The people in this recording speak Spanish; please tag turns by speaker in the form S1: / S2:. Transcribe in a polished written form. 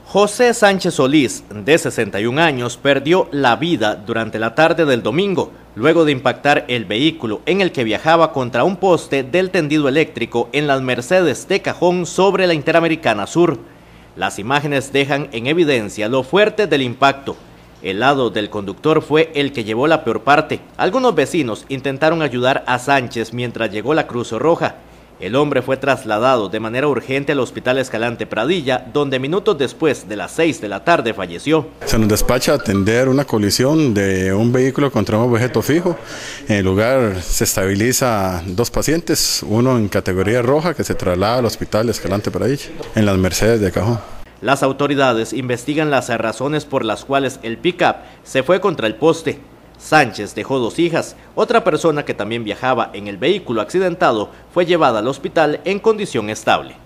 S1: José Sánchez Solís, de 61 años, perdió la vida durante la tarde del domingo, luego de impactar el vehículo en el que viajaba contra un poste del tendido eléctrico en las Mercedes de Cajón sobre la Interamericana Sur. Las imágenes dejan en evidencia lo fuerte del impacto. El lado del conductor fue el que llevó la peor parte. Algunos vecinos intentaron ayudar a Sánchez mientras llegó la Cruz Roja. El hombre fue trasladado de manera urgente al Hospital Escalante Pradilla, donde minutos después de las 6 de la tarde falleció.
S2: Se nos despacha a atender una colisión de un vehículo contra un objeto fijo. En el lugar se estabiliza 2 pacientes, uno en categoría roja que se traslada al Hospital Escalante Pradilla, en las Mercedes de Cajón.
S1: Las autoridades investigan las razones por las cuales el pick-up se fue contra el poste. Sánchez dejó 2 hijas. Otra persona que también viajaba en el vehículo accidentado fue llevada al hospital en condición estable.